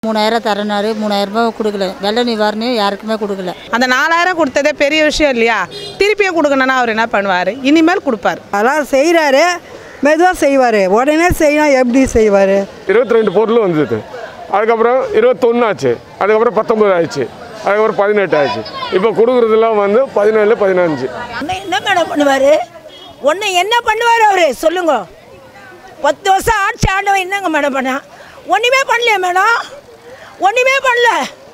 3000 தரனாரு 3000 ரூபாய் கொடுக்கல. வெள்ள நிவாரணம் யாருக்குமே கொடுக்கல. அந்த 4000 கொடுத்ததே பெரிய விஷயம் இல்லையா? திருப்பியும் கொடுக்கணும்னா அவர் என்ன பண்ணுவார்? இனிமேல் கொடுப்பார். அதெல்லாம் செய்கிறாரு, மெதுவாக செய்வார். உடனே செய்யணும், எப்படி செய்வார்? 22 பொருள் வந்தது, அதுக்கப்புறம் 21 ஆச்சு, அதுக்கப்புறம் 19 ஆயிடுச்சு, அதுக்கப்புறம் 18 ஆயிடுச்சு. இப்போ கொடுக்குறதுலாம் வந்து 17 15. என்ன மேடம் பண்ணுவார்? ஒன்று என்ன பண்ணுவார் அவர் சொல்லுங்க? 10 வருஷம் ஆட்சி ஆண்டவன் என்னங்க மேடம் பண்ண? ஒன்றுமே பண்ணலையே மேடம், ஒன்றுமே பண்ணல.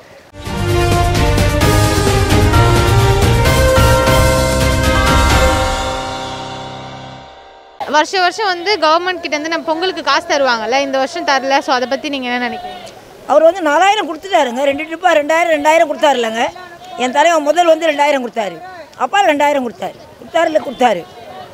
வருஷம் வந்து கவர்மெண்ட் கிட்டேருந்து நம்ம பொங்கலுக்கு காசு தருவாங்கல்ல, இந்த வருஷம் தரல. ஸோ அதை பற்றி நீங்கள் என்ன நினைக்கிறீங்க? அவர் வந்து 4000 கொடுத்துட்டாருங்க. 2 ட்ரிப்பாக 2000 கொடுத்தாரு இல்லைங்க. என் தலைவன் முதல் வந்து 2000 கொடுத்தாரு, அப்பா 2000 கொடுத்தாரு.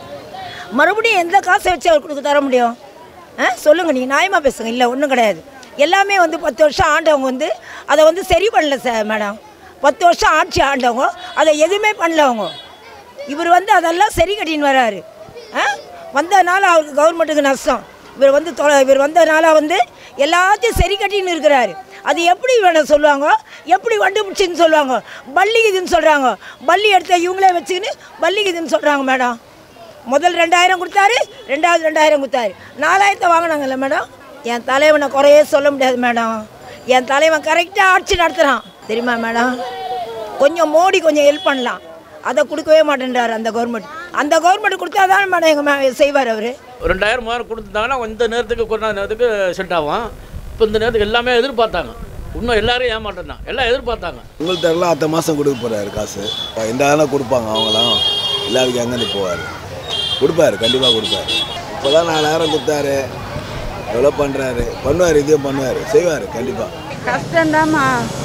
மறுபடியும் எந்த காசை வச்சு அவர் கொடுக்க தர முடியும்? சொல்லுங்கள், நீங்கள் நியாயமாக பேசுங்க. இல்லை, ஒன்றும் கிடையாது. எல்லாமே வந்து 10 வருஷம் ஆண்டவங்க வந்து அதை வந்து சரி பண்ணல சார் மேடம். 10 வருஷம் ஆட்சி ஆண்டவங்க அதை எதுவுமே பண்ணல. அவங்க இவர் வந்து அதெல்லாம் சரி கட்டின்னு வராரு. வந்ததுனால அவருக்கு கவர்மெண்ட்டுக்கு நஷ்டம். இவர் வந்ததுனால வந்து எல்லாத்தையும் சரி கட்டின்னு இருக்கிறாரு. அது எப்படி வேணும் சொல்லுவாங்க? எப்படி கண்டுபிடிச்சின்னு சொல்லுவாங்க? பள்ளிக்குதுன்னு சொல்கிறாங்க. பள்ளி எடுத்த இவங்களே வச்சுக்கின்னு பள்ளிக்குதுன்னு சொல்கிறாங்க மேடம். முதல் 2000 கொடுத்தாரு, 2000 கொடுத்தாரு, 4000 வாங்கினாங்கல்ல மேடம். என் தலைவனை குறையே சொல்ல முடியாது மேடம். என் தலைவன் கரெக்டாக ஆட்சி நடத்துகிறான் தெரியுமா மேடம்? கொஞ்சம் மோடி கொஞ்சம் ஹெல்ப் பண்ணலாம், அதை கொடுக்கவே மாட்டேன்றார் அந்த கவர்மெண்ட். அந்த கவர்மெண்ட் கொடுத்தா தான் மேடம் எங்கள் செய்வார் அவர். 2000 3 கொடுத்துட்டாங்கன்னா இந்த நேரத்துக்கு கொரோனா நேரத்துக்கு செட் ஆகும். இப்போ இந்த நேரத்துக்கு எல்லாமே எதிர்பார்த்தாங்க. இன்னும் எல்லாரும் ஏமாட்டம் தான், எல்லாம் எதிர்பார்த்தாங்க. உங்களுக்கு தெரியல, அடுத்த மாதம் கொடுக்க போகிறாரு காசு. இந்த ஆளும் கொடுப்பாங்க, அவங்களாம் எல்லாருக்கும் எங்கேருந்து போவார்? கொடுப்பாரு, கண்டிப்பாக கொடுப்பாரு. இப்போ தான் 4000 கொடுத்தாரு, எவ்வளோ பண்ணுறாரு, பண்ணுவார், இதையும் பண்ணுவார், செய்வார் கண்டிப்பாக. கஷ்டம்தாம்மா.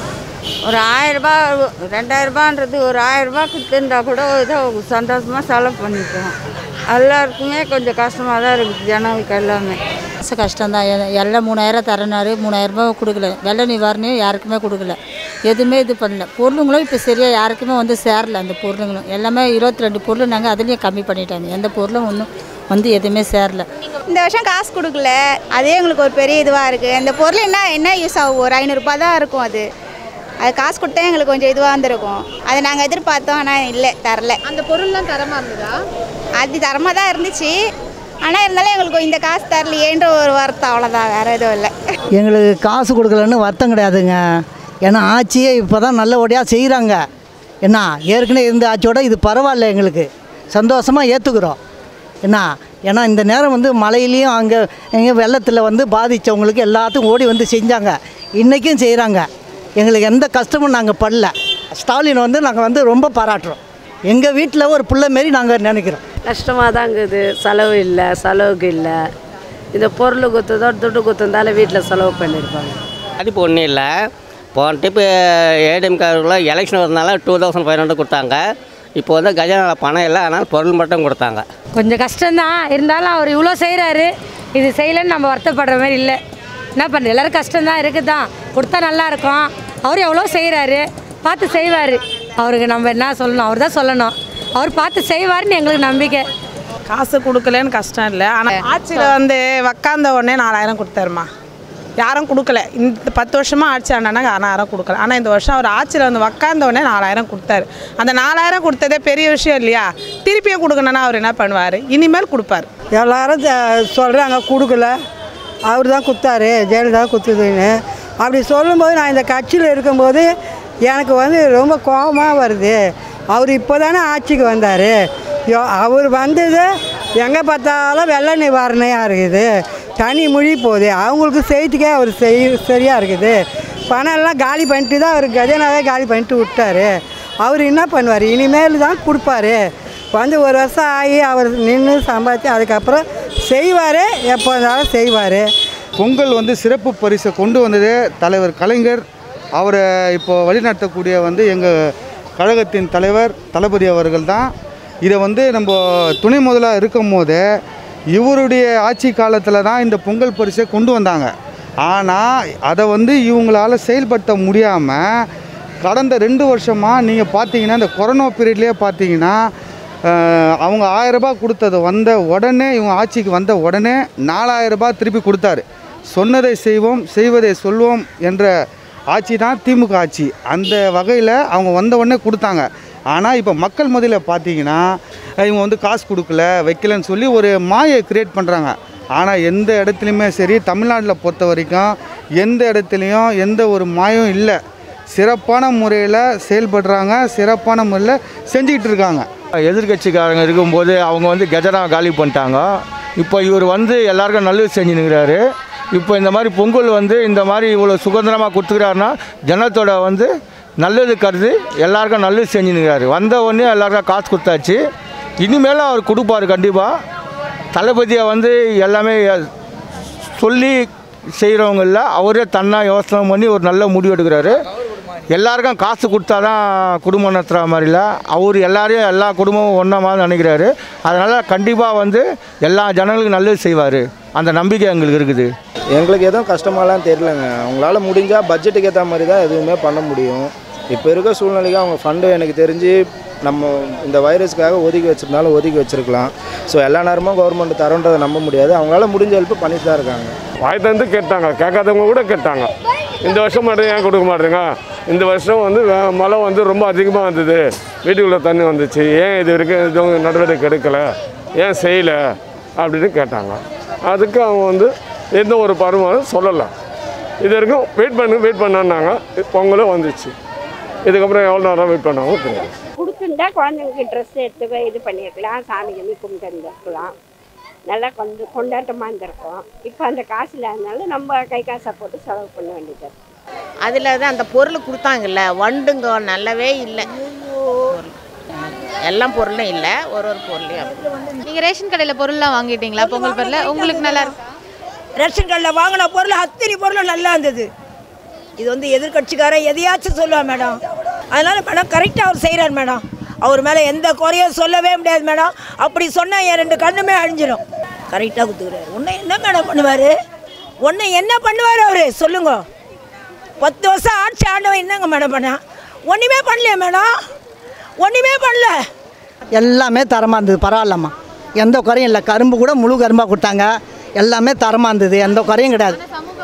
ஒரு 1000 ரூபாய் 2000 ரூபான்றது ஒரு 1000 ரூபாய் கொடுத்துருந்தா கூட ஏதோ சந்தோஷமாக செலவு பண்ணிப்போம். எல்லாருக்குமே கொஞ்சம் கஷ்டமாக தான் இருக்குது ஜனங்களுக்கு எல்லாமே. கஷ்டம்தான். எல்லாம் 3000 தரனாரு 3000 ரூபாய் கொடுக்கல. வெள்ள நிவாரணம் யாருக்குமே கொடுக்கல. எதுவுமே இது பண்ணல. பொருளுங்களும் இப்போ சரியாக யாருக்குமே வந்து சேரல. அந்த பொருளுங்களும் எல்லாமே 22 பொருள் நாங்கள் அதுலேயும் கம்மி பண்ணிட்டாங்க. எந்த பொருளும் ஒன்றும் வந்து எதுவுமே சேரல. இந்த வருஷம் காசு கொடுக்கல, அதே எங்களுக்கு ஒரு பெரிய இதுவாக இருக்குது. இந்த பொருள் என்ன யூஸ் ஆகும்? ஒரு 500 ரூபா தான் இருக்கும். அது காசு கொடுத்தா எங்களுக்கு கொஞ்சம் இதுவாக இருந்திருக்கும். அதை நாங்கள் எதிர்பார்த்தோம், ஆனால் இல்லை, தரல. அந்த பொருள்லாம் தரமாக இருந்ததா? அது தரமாக தான் இருந்துச்சு, ஆனால் இருந்தாலும் எங்களுக்கு இந்த காசு தரலையேன்ற ஒரு வருத்தம், அவ்வளோதான், வேறு எதுவும் இல்லை. எங்களுக்கு காசு கொடுக்கலன்னு வருத்தம் கிடையாதுங்க. ஏன்னா ஆட்சியே இப்போ தான் நல்லபடியாக செய்கிறாங்க. என்ன ஏற்கனவே இருந்த ஆட்சியோட இது பரவாயில்ல, எங்களுக்கு சந்தோஷமாக ஏற்றுக்கிறோம். ஏன்னா இந்த நேரம் வந்து மழையிலையும் அங்கே எங்கே வெள்ளத்தில் வந்து பாதித்தவங்களுக்கு எல்லாத்துக்கும் ஓடி வந்து செஞ்சாங்க. இன்றைக்கும் செய்கிறாங்க. எங்களுக்கு எந்த கஷ்டமும் நாங்கள் படல. ஸ்டாலின் வந்து நாங்கள் வந்து ரொம்ப பாராட்டுறோம். எங்கள் வீட்டில் ஒரு பிள்ளை மாரி நாங்கள் நினைக்கிறோம். கஷ்டமாக தான் இருக்குது. செலவு இல்லை, செலவுக்கு இல்லை. இந்த பொருள் குத்துதோ துட்டு குத்துந்தாலும் வீட்டில் செலவு பண்ணியிருப்பாங்க. அது ஒன்றும் இல்லை. போன டைப்பு ஏடிஎம்காரர்கள எலெக்ஷன் வரதுனால 2500 கொடுத்தாங்க. இப்போ வந்து கஜானாவில் பணம் இல்லை, ஆனால் பொருள் மட்டும் கொடுத்தாங்க. கொஞ்சம் கஷ்டம்தான், இருந்தாலும் அவர் இவ்வளோ செய்கிறாரு. இது செய்யலைன்னு நம்ம வருத்தப்படுற மாதிரி இல்லை. என்ன பண்ணுறது, எல்லோரும் கஷ்டம்தான் இருக்குது தான். கொடுத்தா நல்லாயிருக்கும். அவர் எவ்வளோ செய்கிறாரு, பார்த்து செய்வார். அவருக்கு நம்ம என்ன சொல்லணும்? அவர் தான் சொல்லணும். அவர் பார்த்து செய்வார்னு எங்களுக்கு நம்பிக்கை. காசு கொடுக்கலன்னு கஷ்டம் இல்லை, ஆனால் ஆட்சியில் வந்து உக்காந்த உடனே 4000 கொடுத்தாருமா. யாரும் கொடுக்கல. இந்த 10 வருஷமாக ஆட்சி ஆனாங்க, யாரும் கொடுக்கல. ஆனால் இந்த வருஷம் அவர் ஆட்சியில் வந்து உக்காந்த உடனே 4000 கொடுத்தாரு. அந்த 4000 கொடுத்ததே பெரிய விஷயம் இல்லையா? திருப்பியும் கொடுக்கணும்னா அவர் என்ன பண்ணுவார்? இனிமேல் கொடுப்பார். எல்லாரும் சொல்கிறாங்க கொடுக்கல, அவர் தான் கொடுத்தாரு, ஜெயலலிதா கொடுத்ததுன்னு. அப்படி சொல்லும்போது நான் இந்த கட்சியில் இருக்கும்போது எனக்கு வந்து ரொம்ப கோபமாக வருது. அவர் இப்போ தானே ஆட்சிக்கு வந்தார். அவர் வந்தது எங்கே பார்த்தாலும் வெள்ள நிவாரணையாக இருக்குது. தனி மொழி போகுது. அவங்களுக்கு செய்திக்கே அவர் சரியாக இருக்குது. பணம் எல்லாம் காலி பண்ணிட்டு தான் அவர் கஜனாவே காலி பண்ணிட்டு விட்டார். அவர் என்ன பண்ணுவார்? இனிமேல் தான் கொடுப்பாரு. வந்து ஒரு வருஷம் ஆகி அவர் நின்று சம்பாதிச்சு அதுக்கப்புறம் செய்வார். எப்போ இருந்தாலும் செய்வார். பொங்கல் வந்து சிறப்பு பரிசை கொண்டு வந்தது தலைவர் கலைஞர். அவரை இப்போ வழிநடத்தக்கூடிய வந்து எங்கள் கழகத்தின் தலைவர் தளபதி அவர்கள் தான். இதை வந்து நம்ம துணை முதலாக இருக்கும் போது இவருடைய ஆட்சி காலத்தில் தான் இந்த பொங்கல் பரிசை கொண்டு வந்தாங்க. ஆனால் அதை வந்து இவங்களால் செயல்படுத்த முடியாமல் கடந்த 2 வருஷமாக நீங்கள் பார்த்தீங்கன்னா இந்த கொரோனா பீரியட்லேயே பார்த்தீங்கன்னா அவங்க 1000 ரூபாய் கொடுத்தது வந்த உடனே இவங்க ஆட்சிக்கு வந்த உடனே 4000 ரூபாய் திருப்பி கொடுத்தாரு. சொன்னதை செய்வோம் செய்வதை சொல்வோம் என்ற ஆட்சி தான் திமுக ஆட்சி. அந்த வகையில் அவங்க வந்த உடனே கொடுத்தாங்க. ஆனால் இப்போ மக்கள் மத்தியில் பார்த்தீங்கன்னா இவங்க வந்து காசு கொடுக்கல வைக்கலன்னு சொல்லி ஒரு மாயை க்ரியேட் பண்ணுறாங்க. ஆனால் எந்த இடத்துலையுமே சரி, தமிழ்நாட்டில் பொறுத்த வரைக்கும் எந்த இடத்துலையும் எந்த ஒரு மாயம் இல்லை. சிறப்பான முறையில் செயல்படுறாங்க, சிறப்பான முறையில் செஞ்சுக்கிட்டு இருக்காங்க. எதிர்கட்சிக்காரங்க இருக்கும்போது அவங்க வந்து கஜனா காலி பண்ணிட்டாங்க. இப்போ இவர் வந்து எல்லாருக்கும் நல்லது செஞ்சுன்னுக்கிறாரு. இப்போ இந்த மாதிரி பொங்கல் வந்து இந்த மாதிரி இவ்வளோ சுதந்திரமாக கொடுத்துக்கிறாருன்னா ஜனத்தோட வந்து நல்லது கருது எல்லாருக்கும் நல்லது செஞ்சுன்னுக்கிறாரு. வந்த உடனே எல்லாருக்கும் காசு கொடுத்தாச்சு. இனிமேலும் அவர் கொடுப்பார் கண்டிப்பாக. தளபதியை வந்து எல்லாமே சொல்லி செய்கிறவங்க இல்லை, அவரே தன்னா யோசனை பண்ணி ஒரு நல்ல முடிவு எடுக்கிறாரு. எல்லாருக்கும் காசு கொடுத்தா தான் குடும்பம் நடத்துகிற மாதிரில அவர் எல்லாரையும் எல்லா குடும்பமும் ஒன்றா மாதிரி நினைக்கிறாரு. அதனால் கண்டிப்பாக வந்து எல்லா ஜனங்களுக்கும் நல்லது செய்வார், அந்த நம்பிக்கை எங்களுக்கு இருக்குது. எங்களுக்கு எதுவும் கஷ்டமாலாம் தெரியலங்க. அவங்களால முடிஞ்சால் பட்ஜெட்டுக்கு ஏற்ற மாதிரி தான் எதுவுமே பண்ண முடியும். இப்போ இருக்க சூழ்நிலைக்கு அவங்க ஃபண்டு எனக்கு தெரிஞ்சு நம்ம இந்த வைரஸ்க்காக ஒதுக்கி வச்சிருந்தாலும் ஒதுக்கி வச்சுருக்கலாம். ஸோ எல்லா நேரமும் கவர்மெண்ட் தரோன்றதை நம்ப முடியாது. அவங்களால முடிஞ்ச ஹெல்ப் பண்ணிட்டு தான் இருக்காங்க. வாய் தந்து கேட்டாங்க, கேட்காதவங்க கூட கேட்டாங்க. இந்த வருஷம் மட்டும் ஏன் கொடுக்க மாட்டேங்க, இந்த வருஷம் வந்து மழை வந்து ரொம்ப அதிகமாக வந்தது, வீட்டுக்குள்ளே தண்ணி வந்துச்சு, ஏன் இது வரைக்கும் எதுவும் நடவடிக்கை எடுக்கலை, ஏன் செய்யலை அப்படின்னு கேட்டாங்க. அதுக்கு அவங்க வந்து எந்த ஒரு பருவம் சொல்லலை. இது வரைக்கும் வெயிட் பண்ணாங்க. பொங்கலும் வந்துச்சு. இதுக்கப்புறம் எவ்வளோ நேரம் வெயிட் பண்ணாங்க தெரியாது. கொடுத்துருந்தா குழந்தைங்களுக்கு ட்ரெஸ் எடுத்து இது பண்ணியிருக்கலாம், சாமி கம்மி கும்பிட்டு இருந்திருக்கலாம், நல்லா கொண்டாட்டமாக இருந்திருக்கும். இப்போ அந்த காசு இல்லாதனால நம்ம கை காசை போட்டு செலவு பண்ண வேண்டியது. அதில் தான் அந்த பொருள் கொடுத்தாங்கல்ல, வண்டுங்க நல்லாவே இல்லை. எல்லாம் பொருளும் இல்லை, ஒரு பொருளையும். நீங்கள் ரேஷன் கடையில் பொருள்லாம் வாங்கிட்டீங்களா பொங்கல் பொருள்? உங்களுக்கு நல்லா இருக்கு? ரேஷன் கடையில் வாங்கின பொருள் அத்தனை பொருளும் நல்லா இருந்தது. இது வந்து எதிர்கட்சிக்காரன் எதையாச்சும் சொல்லுவான் மேடம். அதனால் மேடம் கரெக்டாக அவர் செய்கிறார் மேடம். அவர் மேலே எந்த குறையும் சொல்லவே முடியாது மேடம். அப்படி சொன்னால் என் 2 கண்ணுமே அழிஞ்சிடும். கரெக்டாக கொடுத்துக்கிறாரு. ஒன்று என்ன மேடம் பண்ணுவார்? ஒன்று என்ன பண்ணுவார் அவர் சொல்லுங்க? 10 வருஷம் ஆட்சி ஆண்டவன் என்னங்க மேடம் பண்ண? ஒன்றுமே பண்ணலையே மேடம், ஒன்றுமே பண்ணல. எல்லாமே தரமாக இருந்தது, பரவாயில்லம்மா, எந்த குறையும் இல்லை. கரும்பு கூட முழு கரும்பாக கொடுத்தாங்க, எல்லாமே தரமாக இருந்தது, எந்த குறையும் கிடையாது.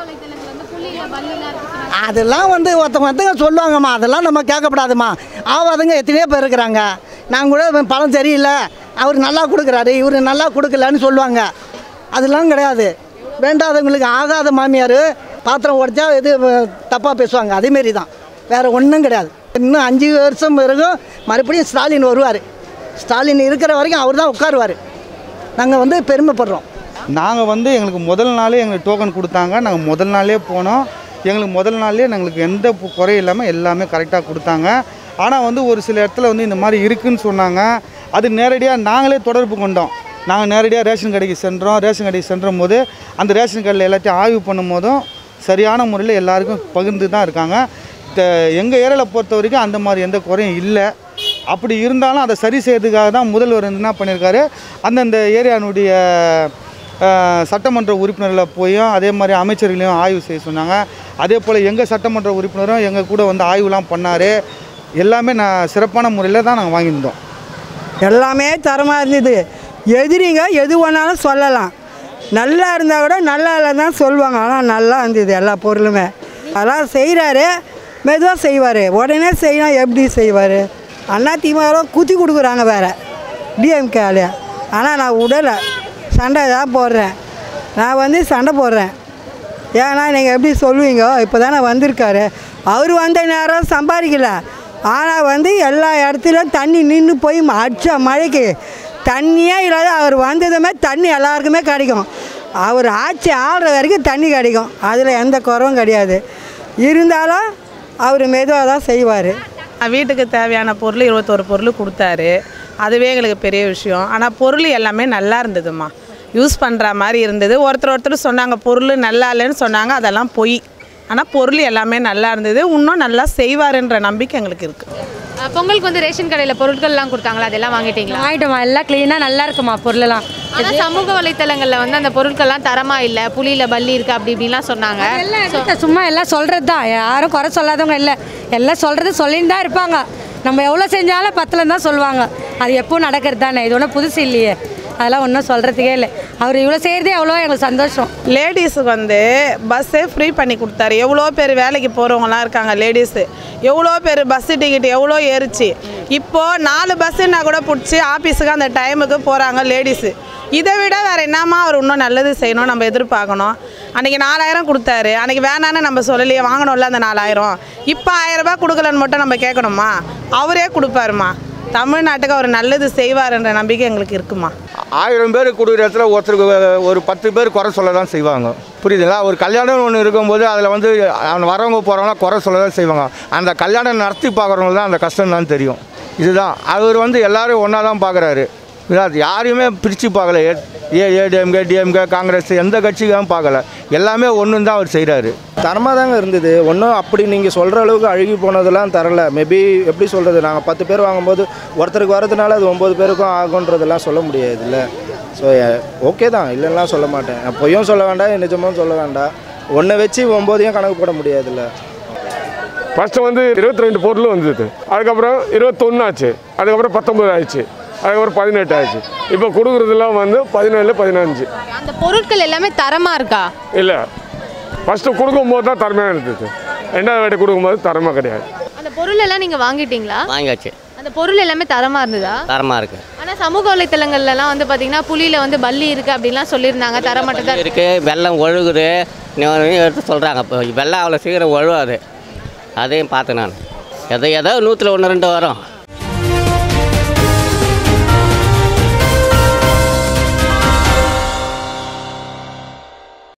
அதெல்லாம் வந்து ஒருத்தவங்க சொல்லுவாங்கம்மா, அதெல்லாம் நம்ம கேட்கப்படாதுமா. ஆவாதுங்க எத்தனையோ பேர் இருக்கிறாங்க. நான் கூட பழம் சரியில்லை, அவர் நல்லா கொடுக்குறாரு, இவர் நல்லா கொடுக்கலன்னு சொல்லுவாங்க. அதெல்லாம் கிடையாது. வேண்டாதவங்களுக்கு ஆகாத மாமியார் பாத்திரம் உடைச்சா இது தப்பாக பேசுவாங்க. அதேமாரி தான், வேறு ஒன்றும் கிடையாது. இன்னும் 5 வருஷம் பிறகு மறுபடியும் ஸ்டாலின் வருவார். ஸ்டாலின் இருக்கிற வரைக்கும் அவர் தான் உட்காருவார். நாங்கள் வந்து பெருமைப்படுறோம். நாங்கள் வந்து எங்களுக்கு முதல் நாளே எங்களுக்கு டோக்கன் கொடுத்தாங்க. நாங்கள் முதல் நாளே போனோம். எங்களுக்கு முதல் நாள்லேயே எங்களுக்கு எந்த குறையும் இல்லாமல் எல்லாமே கரெக்டாக கொடுத்தாங்க. ஆனால் வந்து ஒரு சில இடத்துல வந்து இந்த மாதிரி இருக்குதுன்னு சொன்னாங்க. அது நேரடியாக நாங்களே தொடர்பு கொண்டோம். நாங்கள் நேரடியாக ரேஷன் கடைக்கு சென்றோம். ரேஷன் கடைக்கு சென்ற போது அந்த ரேஷன் கடையில் எல்லாத்தையும் ஆய்வு பண்ணும் போதும் சரியான முறையில் எல்லாருக்கும் பகிர்ந்து தான் இருக்காங்க. எங்கள் ஏரியாவில் பொறுத்த வரைக்கும் அந்த மாதிரி எந்த குறையும் இல்லை. அப்படி இருந்தாலும் அதை சரி செய்யறதுக்காக தான் முதல்வர் என்ன பண்ணியிருக்காரு, அந்தந்த ஏரியானுடைய சட்டமன்ற உறுப்பினர்களை போயும் அதே மாதிரி அமைச்சர்களையும் ஆய்வு செய்ய சொன்னாங்க. அதே போல் எங்கள் சட்டமன்ற உறுப்பினரும் எங்கள் கூட வந்து ஆய்வுலாம் பண்ணார். எல்லாமே சிறப்பான முறையில் தான் நாங்கள் வாங்கியிருந்தோம். எல்லாமே தரமாக இருந்தது. எதிரிங்க எது வேணாலும் சொல்லலாம், நல்லா இருந்தால் கூட நல்லா இல்லைன்னு சொல்லுவாங்க. ஆனால் நல்லா இருந்தது எல்லா பொருளுமே. அதெல்லாம் செய்கிறாரு, மெதுவாக செய்வார். உடனே செய்யணும் எப்படி செய்வார்? அதிமுக குத்தி கொடுக்குறாங்க வேறு டிஎம்கேல. ஆனால் நான் விடலை, சண்டை தான் போடுறேன். நான் வந்து சண்டை போடுறேன். ஏன்னா நீங்கள் எப்படி சொல்லுவீங்க? இப்போ தானே வந்திருக்காரு. அவர் வந்த நேரம் சம்பாதிக்கல. ஆனால் வந்து எல்லா இடத்துலையும் தண்ணி நின்று போய் அடிச்ச மழைக்கு தண்ணியே இல்லாத அவர் வந்ததுமே தண்ணி எல்லாருக்குமே கிடைக்கும். அவர் ஆட்சி ஆடுற வரைக்கும் தண்ணி கிடைக்கும். அதில் எந்த குறவும் கிடையாது. இருந்தாலும் அவர் மெதுவாக தான் செய்வார். வீட்டுக்கு தேவையான பொருள் 21 பொருள் கொடுத்தாரு. அதுவே எங்களுக்கு பெரிய விஷயம். ஆனால் பொருள் எல்லாமே நல்லா இருந்ததுமா, யூஸ் பண்ணுற மாதிரி இருந்தது. ஒருத்தர் சொன்னாங்க பொருள் நல்லா இல்லைன்னு சொன்னாங்க, அதெல்லாம் பொய். ஆனால் பொருள் எல்லாமே நல்லா இருந்தது. இன்னும் நல்லா செய்வாருன்ற நம்பிக்கை எங்களுக்கு இருக்குது. பொங்கலுக்கு வந்து ரேஷன் கடையில் பொருட்கள்லாம் கொடுத்தாங்களா, அதெல்லாம் வாங்கிட்டீங்களா? வாங்கிட்டோமா, எல்லாம் க்ளீனாக நல்லா இருக்குமா பொருளெல்லாம். ஆனால் சமூக வலைத்தளங்களில் வந்து அந்த பொருட்கள்லாம் தரமாக இல்லை, புளியில் பல்லி இருக்குது அப்படி இப்படின்லாம் சொன்னாங்க. சும்மா எல்லாம் சொல்கிறது தான், யாரும் குறை சொல்லாதவங்க இல்லை. எல்லாம் சொல்கிறது சொல்லின்னு தான் இருப்பாங்க. நம்ம எவ்வளோ செஞ்சாலும் 10ல் தான் சொல்லுவாங்க. அது எப்போ நடக்கிறது தானே, இது ஒன்றும் புதுசு இல்லையே. அதெல்லாம் ஒன்றும் சொல்கிறதுக்கே இல்லை. அவர் இவ்வளோ செய்கிறதே எவ்வளோ எங்களுக்கு சந்தோஷம். லேடிஸுக்கு வந்து பஸ்ஸே ஃப்ரீ பண்ணி கொடுத்தாரு. எவ்வளோ பேர் வேலைக்கு போகிறவங்களாம் இருக்காங்க லேடிஸு, எவ்வளோ பேர் பஸ்ஸு டிக்கெட் எவ்வளோ ஏறிச்சு. இப்போது 4 பஸ்ஸுன்னா கூட பிடிச்சி ஆஃபீஸுக்கு அந்த டைமுக்கு போகிறாங்க லேடிஸு. இதை விட வேறு என்னம்மா அவர் இன்னும் நல்லது செய்யணும் நம்ம எதிர்பார்க்கணும். அன்றைக்கி 4000 கொடுத்தாரு, அன்றைக்கி வேணான்னு நம்ம சொல்லலையே, வாங்கணும்ல அந்த 4000. இப்போ 1000 ரூபாய் கொடுக்கலன்னு மட்டும் நம்ம கேட்கணுமா? அவரே கொடுப்பாருமா. தமிழ்நாட்டுக்கு அவர் நல்லது செய்வார்ன்ற நம்பிக்கை எங்களுக்கு இருக்குமா. 1000 பேர் கொடுக்குற இடத்துல ஒருத்தருக்கு ஒரு 10 பேர் குறை சொல்ல தான் செய்வாங்க. புரியுதுங்களா? ஒரு கல்யாணம் ஒன்று இருக்கும்போது அதில் வந்து வரவங்க போகிறவங்க குறை சொல்ல தான் செய்வாங்க. அந்த கல்யாணம் நடத்தி பார்க்குறவங்க தான் அந்த கஷ்டம் தான் தெரியும். இதுதான் அவர் வந்து எல்லோரும் ஒன்றா தான் பார்க்குறாரு. யாரையுமே பிரித்து பார்க்கல. ஏடிஎம்கே டிஎம்கே காங்கிரஸ் எந்த கட்சிக்கும் பார்க்கல. எல்லாமே ஒன்று தான் அவர் செய்கிறாரு. தரமாக தாங்க இருந்தது. ஒன்றும் அப்படி நீங்கள் சொல்கிற அளவுக்கு அழுகி போனதெல்லாம் தரல. மேபி எப்படி சொல்கிறது, நாங்கள் 10 பேர் வாங்கும்போது ஒருத்தருக்கு வரதுனால அது 9 பேருக்கும் ஆகுன்றதெல்லாம் சொல்ல முடியாது இல்லை. ஸோ ஓகே தான், இல்லைன்னா சொல்ல மாட்டேன். பொய்யும் சொல்ல வேண்டாம், நிஜமும் சொல்ல வேண்டாம். ஒன்றை வச்சு 9ஐயும் கணக்கு போட முடியாதுல்ல. ஃபஸ்ட்டு வந்து 22 பொருள் வந்தது, அதுக்கப்புறம் 21 ஆச்சு, அதுக்கப்புறம் 19 ஆயிடுச்சு, அதுக்கப்புறம் 18 ஆயிடுச்சு. இப்போ கொடுக்குறதுலாம் வந்து 17 15. அந்த பொருட்கள் எல்லாமே தரமாக இருக்கா? இல்லை, ஃபஸ்ட்டு கொடுக்கும்போது தான் தரமாக இருந்தது. 2வது வாட்டி கொடுக்கும்போது தரமாக கிடையாது. அந்த பொருள் எல்லாம் நீங்கள் வாங்கிட்டீங்களா? வாங்கியாச்சு. அந்த பொருள் எல்லாமே தரமாக இருந்ததா? தரமாக இருக்குது. ஆனால் சமூக வலைத்தளங்கள்லாம் வந்து பார்த்தீங்கன்னா புளியில் வந்து பல்லி இருக்குது அப்படின்லாம் சொல்லியிருந்தாங்க. தரமாட்டதா இருக்குது. வெள்ளம் ஒழுகுது எடுத்து சொல்கிறாங்க. இப்போ வெள்ளம் அவ்வளோ சீக்கிரம் ஒழுவாது. அதையும் பார்த்தேன் நான். ஏதோ 100ல் 1 2 வரும்.